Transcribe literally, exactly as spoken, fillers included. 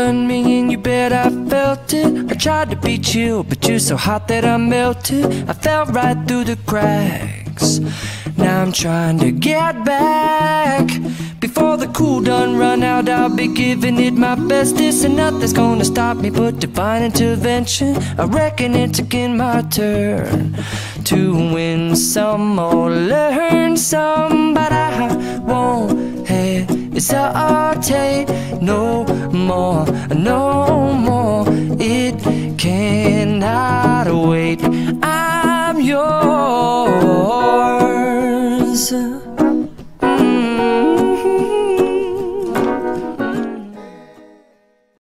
done me and you bet I felt it. I tried to be chill, but you're so hot that I melted. I fell right through the cracks. Now I'm trying to get back. Before the cool done run out, I'll be giving it my bestest, and nothing's gonna stop me but divine intervention. I reckon it's again my turn to win some or learn some, but I won't hesitate no more, no